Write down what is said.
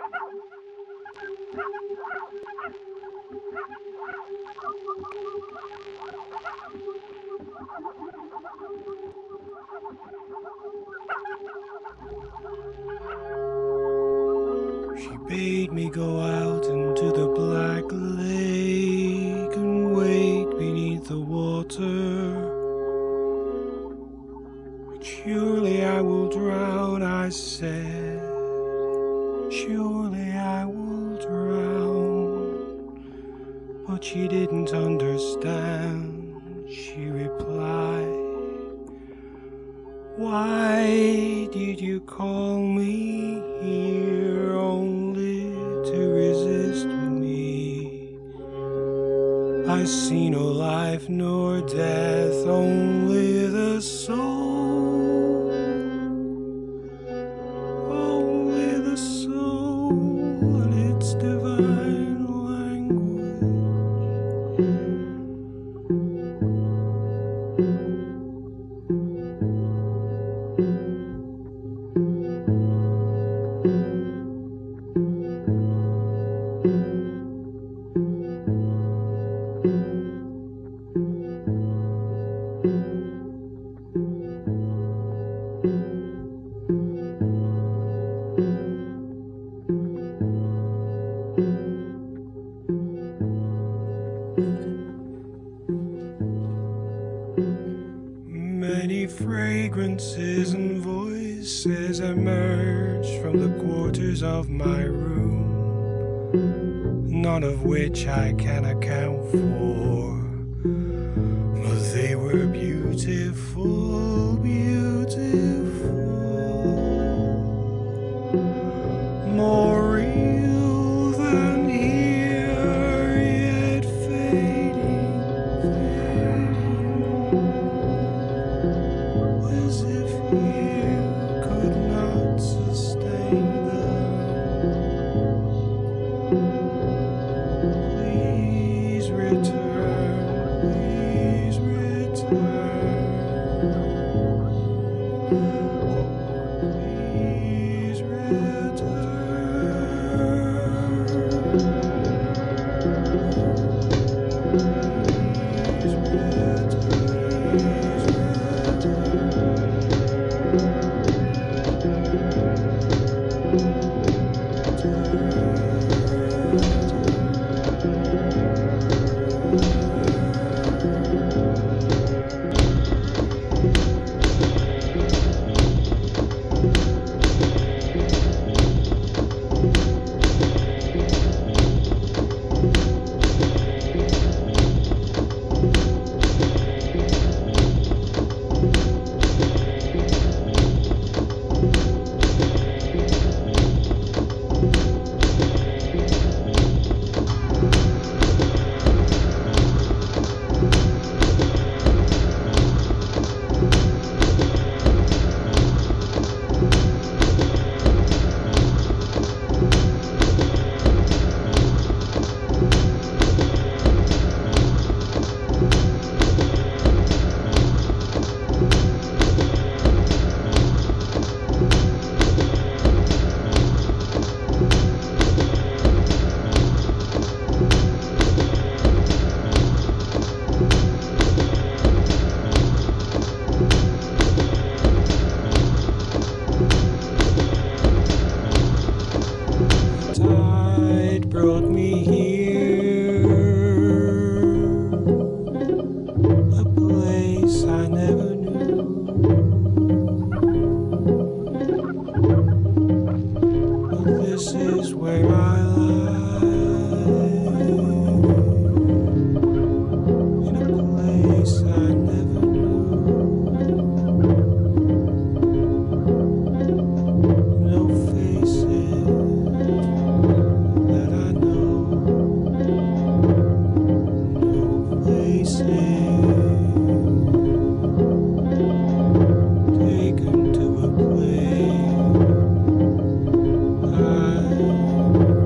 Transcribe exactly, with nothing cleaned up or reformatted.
She bade me go out into the black lake and wait beneath the water. But surely I will drown, I said. Surely I will drown. But she didn't understand. She replied, why did you call me here only to resist me? I see no life nor death, only the soul, only the soul and its divine language. Many fragrances and voices emerge from the quarters of my room, none of which I can account for, but they were beautiful, beautiful, more real than here, yet fading, fading. As if you could not sustain them. Please return, please return. Please return. Please return. Tide brought me here, a place I never knew. But this is where I lie, in a place I never knew. No faces that I know, no faces. Taken to a place I